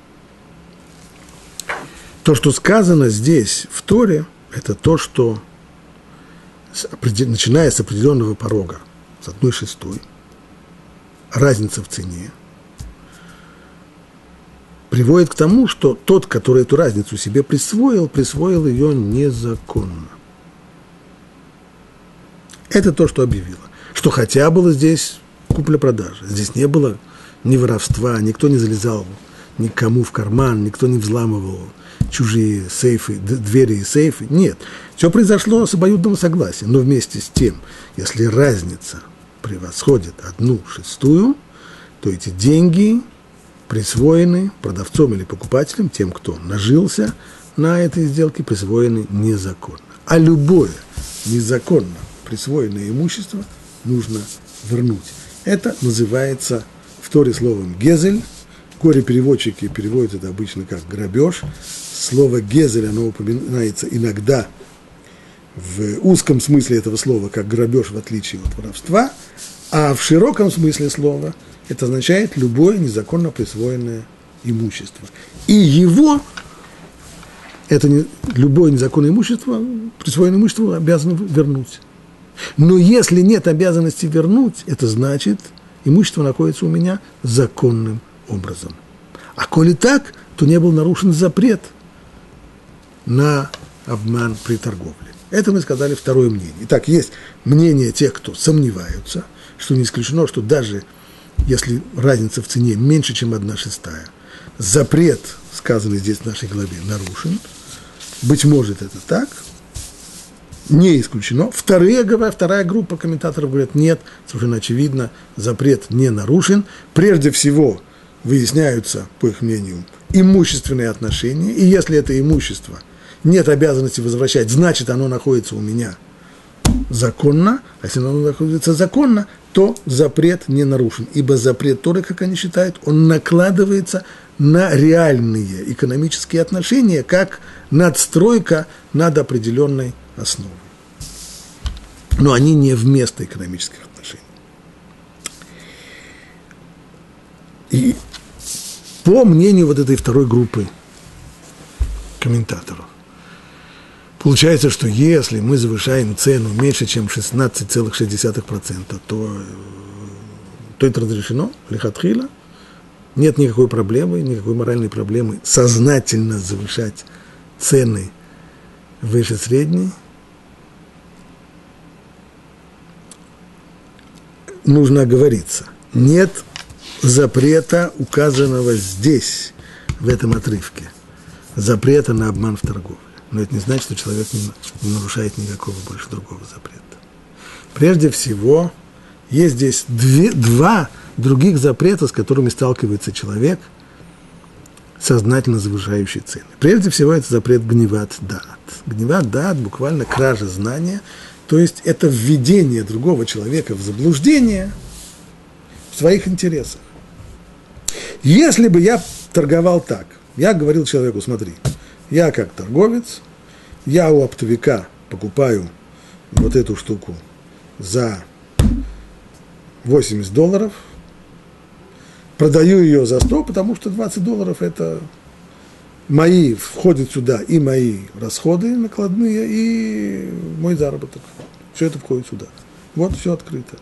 то, что сказано здесь в Торе, это то, что, начиная с определенного порога, с 1/6, разница в цене, приводит к тому, что тот, который эту разницу себе присвоил ее незаконно. Это то, что объявило. Что хотя было здесь купля-продажа, здесь не было ни воровства, никто не залезал никому в карман, никто не взламывал чужие сейфы, двери и сейфы. Нет, все произошло с обоюдного согласия. Но вместе с тем, если разница превосходит 1/6, то эти деньги присвоены продавцом или покупателем, тем, кто нажился на этой сделке, присвоены незаконно. А любое незаконно присвоенное имущество нужно вернуть. Это называется в Торе словом «гезель». Горе-переводчики переводят это обычно как «грабеж». Слово «гезель» оно упоминается иногда в узком смысле этого слова как грабеж, в отличие от воровства, а в широком смысле слова это означает любое незаконно присвоенное имущество. И его, любое незаконное имущество, присвоенное имущество обязано вернуть. Но если нет обязанности вернуть, это значит, имущество находится у меня законным образом. А коли так, то не был нарушен запрет на обман при торговле. Это мы сказали второе мнение. Итак, есть мнение тех, кто сомневаются, что не исключено, что даже если разница в цене меньше, чем 1/6, запрет, сказанный здесь в нашей главе, нарушен. Быть может, это так. Не исключено. Вторая группа комментаторов говорят, нет, совершенно очевидно, запрет не нарушен. Прежде всего выясняются, по их мнению, имущественные отношения. И если это имущество нет обязанности возвращать, значит, оно находится у меня законно. А если оно находится законно, то запрет не нарушен. Ибо запрет Торы, как они считают, он накладывается на реальные экономические отношения, как надстройка над определенной основой. Но они не вместо экономических отношений. И по мнению вот этой второй группы комментаторов, получается, что если мы завышаем цену меньше, чем 16,6%, то это разрешено, лихатхила, нет никакой проблемы, никакой моральной проблемы сознательно завышать цены выше средней. Нужно оговориться. Нет запрета, указанного здесь, в этом отрывке. Запрета на обман в торговле. Но это не значит, что человек не нарушает никакого больше другого запрета. Прежде всего, есть здесь два других запрета, с которыми сталкивается человек, сознательно завышающий цены. Прежде всего, это запрет гневат даат. Гневат даат буквально кража знания, то есть это введение другого человека в заблуждение в своих интересах. Если бы я торговал так, я говорил человеку, смотри, я как торговец, я у оптовика покупаю вот эту штуку за $80, продаю ее за 100, потому что $20 это мои, входят сюда и мои расходы накладные, и мой заработок. Все это входит сюда. Вот все открыто.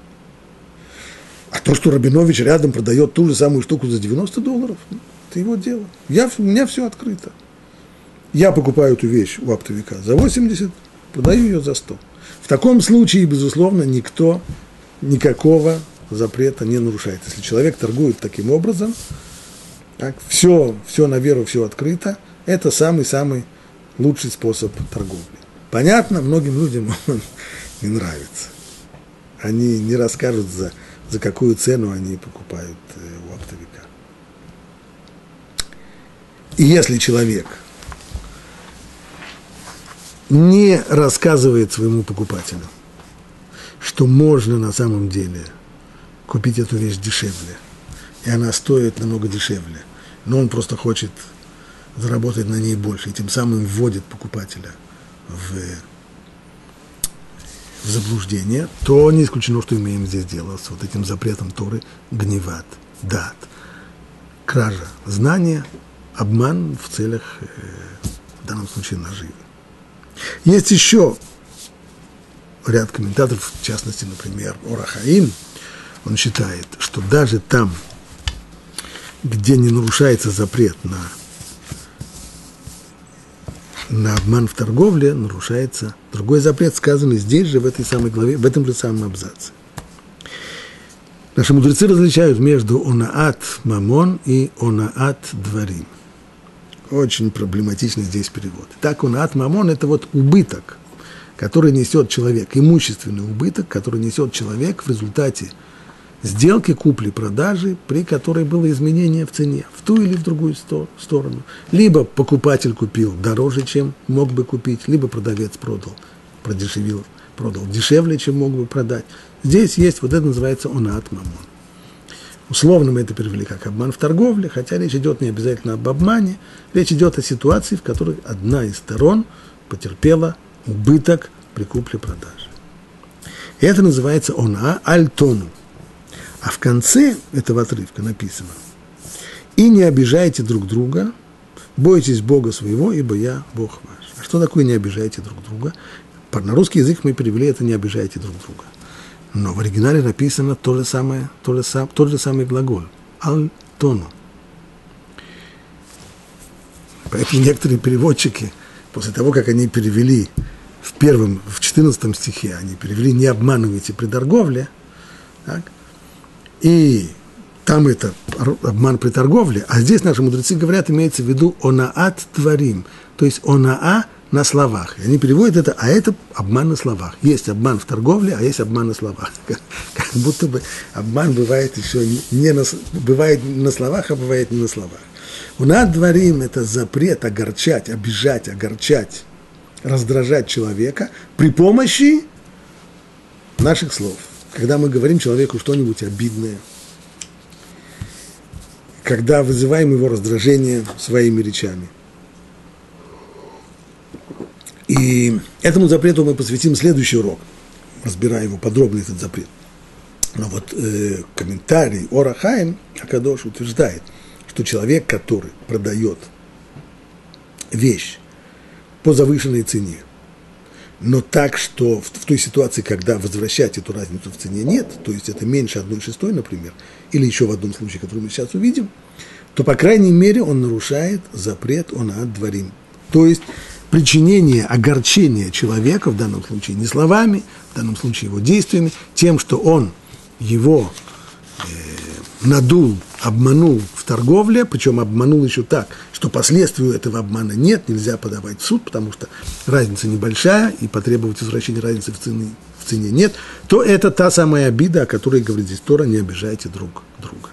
А то, что Рабинович рядом продает ту же самую штуку за $90, это его дело. У меня все открыто. Я покупаю эту вещь у оптовика за 80, продаю ее за 100. В таком случае, безусловно, никто никакого запрета не нарушает. Если человек торгует таким образом, так, все на веру, все открыто, это самый-самый лучший способ торговли. Понятно, многим людям он не нравится. Они не расскажут, за какую цену они покупают у оптовика. И если человек не рассказывает своему покупателю, что можно на самом деле купить эту вещь дешевле, и она стоит намного дешевле, но он просто хочет заработать на ней больше, и тем самым вводит покупателя в заблуждение, то не исключено, что имеем здесь дело с вот этим запретом Торы гневат, дат, кража знания, обман в целях, в данном случае, наживы. Есть еще ряд комментаторов, в частности, например, Ор ха-Хаим, он считает, что даже там, где не нарушается запрет на обман в торговле, нарушается другой запрет, сказанный здесь же, в этой самой главе, в этом же самом абзаце. Наши мудрецы различают между онаат мамон и онаат дварим. Очень проблематичный здесь перевод. Так, онаат мамон – это вот убыток, который несет человек, имущественный убыток, который несет человек в результате сделки купли-продажи, при которой было изменение в цене, в ту или в другую сторону. Либо покупатель купил дороже, чем мог бы купить, либо продавец продешевил, продал дешевле, чем мог бы продать. Здесь есть, вот это называется онаат мамон. Условно мы это перевели как обман в торговле, хотя речь идет не обязательно об обмане, речь идет о ситуации, в которой одна из сторон потерпела убыток при купле-продаже. И это называется онаа аль-тону. А в конце этого отрывка написано: «И не обижайте друг друга, бойтесь Бога своего, ибо я Бог ваш». А что такое «не обижайте друг друга»? На русский язык мы перевели это «не обижайте друг друга». Но в оригинале написано тот же самый глагол «аль-тону». Поэтому некоторые переводчики, после того, как они перевели в 14 стихе, они перевели «не обманывайте при торговле», так, и там это обман при торговле, а здесь наши мудрецы говорят, имеется в виду онаат тварим, то есть онаа на словах. И они переводят это, а это обман на словах. Есть обман в торговле, а есть обман на словах. Как будто бы обман бывает еще бывает на словах, а бывает не на словах. Онаат тварим – это запрет огорчать, обижать, огорчать, раздражать человека при помощи наших слов. Когда мы говорим человеку что-нибудь обидное, когда вызываем его раздражение своими речами. И этому запрету мы посвятим следующий урок, разбирая его подробно, этот запрет. Но вот комментарий Ор ха-Хаим ха-Кадош утверждает, что человек, который продает вещь по завышенной цене, но так, что в той ситуации, когда возвращать эту разницу в цене нет, то есть это меньше 1/6, например, или еще в одном случае, который мы сейчас увидим, то, по крайней мере, он нарушает запрет онат дворим. То есть причинение огорчения человека, в данном случае не словами, в данном случае его действиями, тем, что он его надул, обманул в торговле, причем обманул еще так, что последствий этого обмана нет, нельзя подавать в суд, потому что разница небольшая, и потребовать возвращения разницы в цене нет, то это та самая обида, о которой говорит здесь Тора: не обижайте друг друга.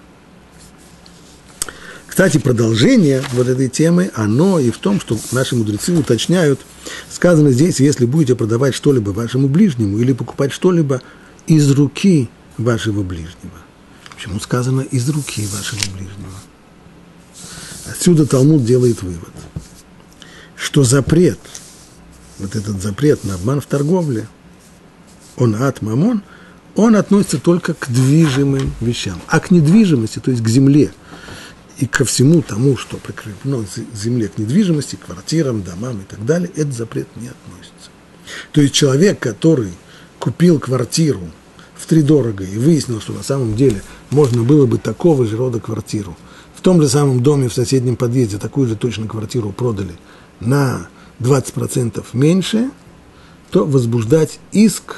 Кстати, продолжение вот этой темы, оно и в том, что наши мудрецы уточняют, сказано здесь: если будете продавать что-либо вашему ближнему или покупать что-либо из руки вашего ближнего. Почему сказано «из руки вашего ближнего»? Отсюда Талмуд делает вывод, что запрет, вот этот запрет на обман в торговле, онат мамон, он относится только к движимым вещам, а к недвижимости, то есть к земле, и ко всему тому, что прикреплено к земле, к недвижимости, к квартирам, домам и так далее, этот запрет не относится. То есть человек, который купил квартиру втридорого и выяснил, что на самом деле можно было бы такого же рода квартиру в том же самом доме в соседнем подъезде, такую же точно квартиру продали на 20% меньше, то возбуждать иск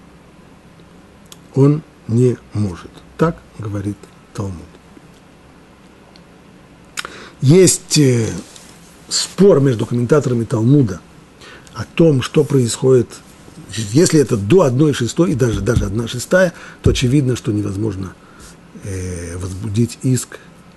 он не может. Так говорит Талмуд. Есть спор между комментаторами Талмуда о том, что происходит. Если это до 1/6 и даже 1/6, то очевидно, что невозможно возбудить иск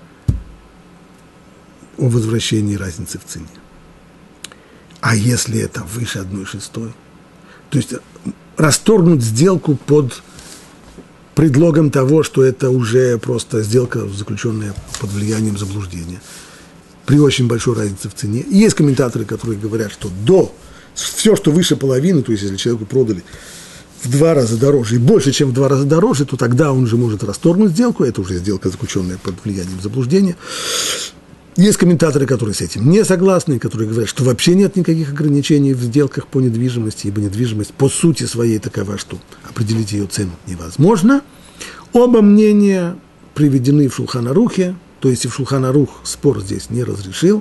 о возвращении разницы в цене. А если это выше 1/6, то есть расторгнуть сделку под предлогом того, что это уже просто сделка, заключенная под влиянием заблуждения, при очень большой разнице в цене. И есть комментаторы, которые говорят, что все, что выше половины, то есть если человеку продали в 2 раза дороже и больше, чем в 2 раза дороже, то тогда он же может расторгнуть сделку, это уже сделка, заключенная под влиянием заблуждения. Есть комментаторы, которые с этим не согласны, которые говорят, что вообще нет никаких ограничений в сделках по недвижимости, ибо недвижимость по сути своей такова, что определить ее цену невозможно. Оба мнения приведены в Шулхан Арухе, то есть и в Шулхан Арух спор здесь не разрешил,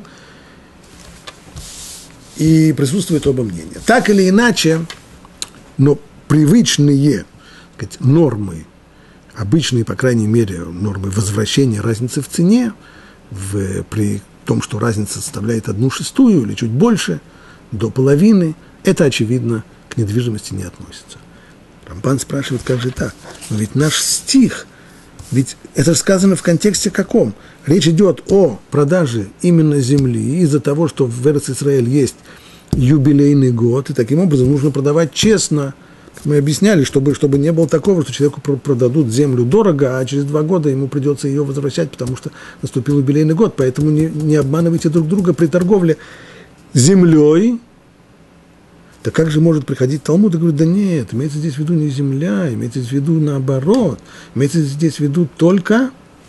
и присутствуют оба мнения. Так или иначе, но привычные, так сказать, нормы, обычные, по крайней мере, нормы возвращения разницы в цене, при том, что разница составляет 1/6 или чуть больше, до половины, это, очевидно, к недвижимости не относится. Рамбан спрашивает, как же так? Но ведь наш стих, ведь это же сказано в контексте каком? Речь идет о продаже именно земли из-за того, что в Эрец-Исраэль есть юбилейный год, и таким образом нужно продавать честно. Мы объясняли, чтобы не было такого, что человеку продадут землю дорого, а через 2 года ему придется ее возвращать, потому что наступил юбилейный год. Поэтому не обманывайте друг друга при торговле землей. Да как же может приходить Талмуд и говорит: да нет, имеется здесь в виду не земля, имеется здесь в виду наоборот, имеется здесь в виду только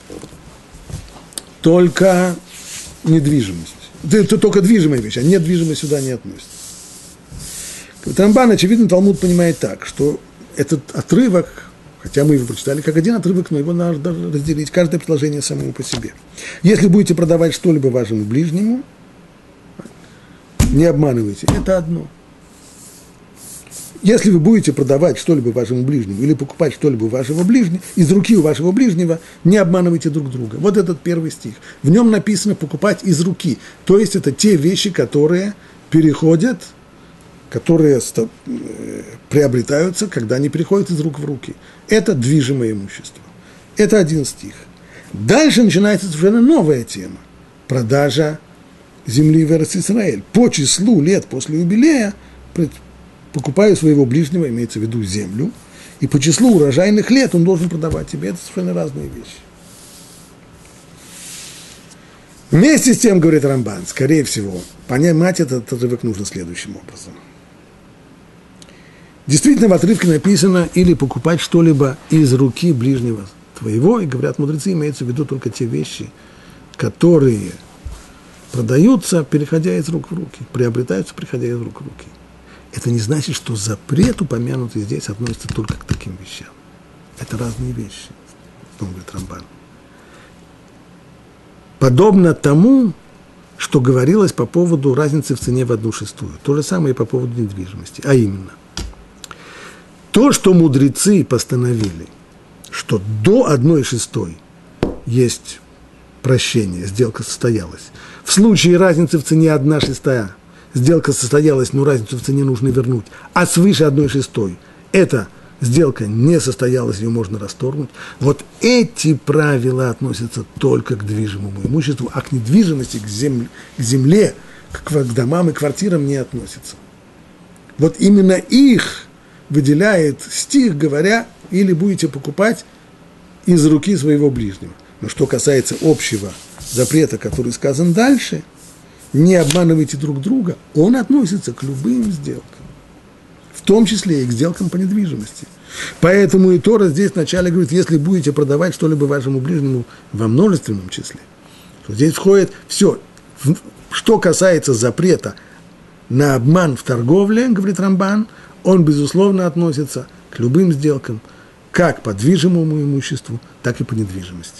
недвижимость. Это только движимая вещь, а недвижимость сюда не относится. Рамбан, очевидно, Талмуд понимает так, что этот отрывок, хотя мы его прочитали как один отрывок, но его надо разделить, каждое предложение самому по себе. Если будете продавать что-либо вашему ближнему, не обманывайте, это одно. Если вы будете продавать что-либо вашему ближнему или покупать что-либо у вашего ближнего, из руки у вашего ближнего, не обманывайте друг друга. Вот этот первый стих. В нем написано покупать из руки. То есть это те вещи, которые переходят, которые приобретаются, когда они переходят из рук в руки. Это движимое имущество. Это один стих. Дальше начинается совершенно новая тема. Продажа земли в Эрец-Исраэль. По числу лет после юбилея покупаю своего ближнего, имеется в виду землю, и по числу урожайных лет он должен продавать тебе. Это совершенно разные вещи. Вместе с тем, говорит Рамбан, скорее всего, понимать этот отрывок нужно следующим образом. Действительно, в отрывке написано «или покупать что-либо из руки ближнего твоего», и, говорят мудрецы, имеются в виду только те вещи, которые продаются, переходя из рук в руки, приобретаются, переходя из рук в руки. Это не значит, что запрет, упомянутый здесь, относится только к таким вещам. Это разные вещи, говорит Рамбан. Подобно тому, что говорилось по поводу разницы в цене в 1/6. То же самое и по поводу недвижимости. А именно, то, что мудрецы постановили, что до 1/6 есть прощение, сделка состоялась. В случае разницы в цене 1/6 сделка состоялась, но разницу в цене нужно вернуть. А свыше 1/6 эта сделка не состоялась, ее можно расторгнуть. Вот эти правила относятся только к движимому имуществу, а к недвижимости, к земле, к домам и квартирам не относятся. Вот именно их выделяет стих, говоря, или будете покупать из руки своего ближнего. Но что касается общего запрета, который сказан дальше, не обманывайте друг друга, он относится к любым сделкам, в том числе и к сделкам по недвижимости. Поэтому и Тора здесь вначале говорит, если будете продавать что-либо вашему ближнему во множественном числе, то здесь входит все. Что касается запрета на обман в торговле, говорит Рамбан, он, безусловно, относится к любым сделкам, как по движимому имуществу, так и по недвижимости.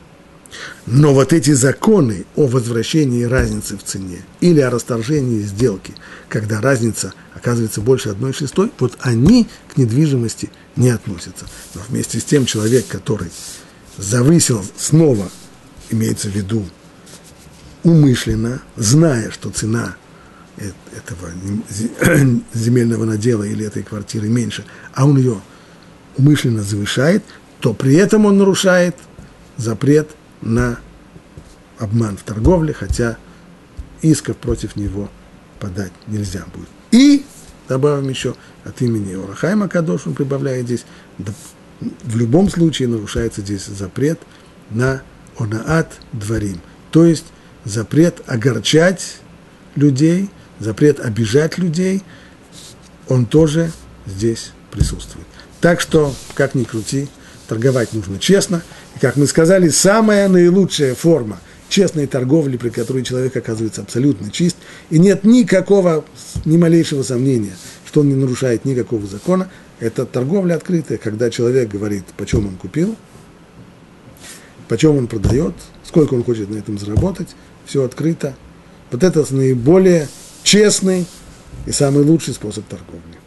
Но вот эти законы о возвращении разницы в цене или о расторжении сделки, когда разница оказывается больше 1/6, вот они к недвижимости не относятся. Но вместе с тем человек, который завысил снова, имеется в виду умышленно, зная, что цена этого земельного надела или этой квартиры меньше, а он ее умышленно завышает, то при этом он нарушает запрет на обман в торговле, хотя исков против него подать нельзя будет. И, добавим еще, от имени Ор ха-Хаим ха-Кадош, он прибавляет здесь, в любом случае нарушается здесь запрет на онаат дворим, то есть запрет огорчать людей, запрет обижать людей, он тоже здесь присутствует. Так что, как ни крути, торговать нужно честно. И, как мы сказали, самая наилучшая форма честной торговли, при которой человек оказывается абсолютно чист, и нет ни малейшего сомнения, что он не нарушает никакого закона, это торговля открытая, когда человек говорит, почем он купил, почем он продает, сколько он хочет на этом заработать, все открыто. Вот это наиболее честный и самый лучший способ торговли.